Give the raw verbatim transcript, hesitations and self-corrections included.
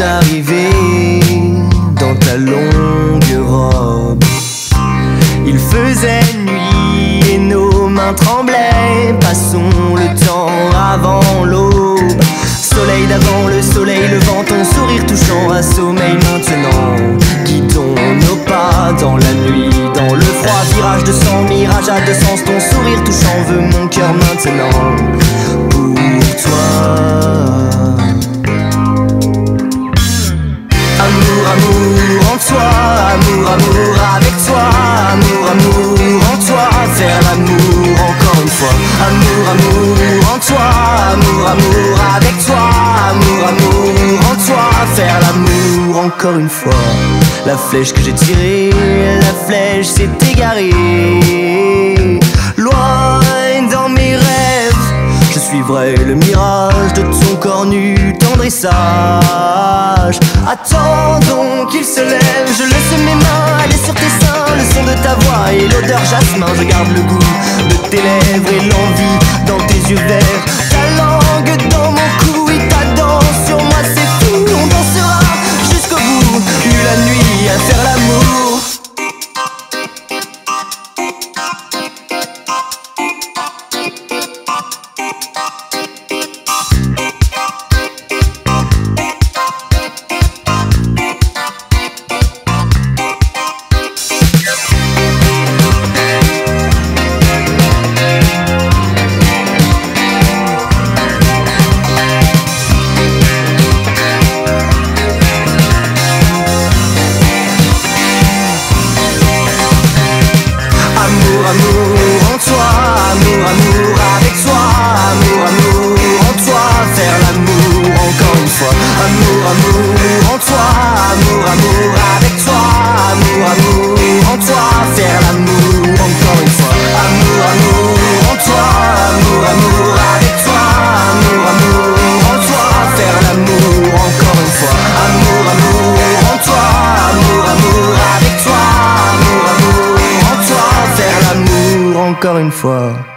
arrivé dans ta longue robe. Il faisait nuit et nos mains tremblaient. Passons le temps avant l'aube. Soleil d'avant, le soleil levant, ton sourire touchant à sommeil maintenant. Guidons nos pas dans la nuit, dans le froid, virage de sang, mirage à deux sens. Ton sourire touchant veut mon cœur maintenant. Pour toi. Amour, amour en toi, amour, amour avec toi, amour, amour en toi, faire l'amour encore une fois. Amour, amour en toi, amour, amour avec toi, amour, amour en toi, faire l'amour encore une fois. La flèche que j'ai tirée, la flèche s'est égarée. Loin dans mes rêves, je suivrai le mirage de ton corps nu, tendre et sage. Attendons qu'il se lève, je laisse mes mains aller sur tes seins. Le son de ta voix et l'odeur jasmin, je garde le goût de tes lèvres et l'envie dans tes yeux verts. Ta langue dans mon cou et ta danse sur moi, c'est fou. On dansera jusqu'au bout, nuit la nuit à faire l'amour. Amour en toi, amour, amour avec toi, amour, amour en toi, faire l'amour encore une fois. Amour, amour en toi, amour, amour avec toi, amour, amour en toi, faire l'amour encore une fois. Amour, amour en toi, amour, amour avec toi, amour, amour en toi, faire l'amour encore une fois. Amour, amour en toi, amour, amour avec toi, amour, amour en toi, faire l'amour encore une fois.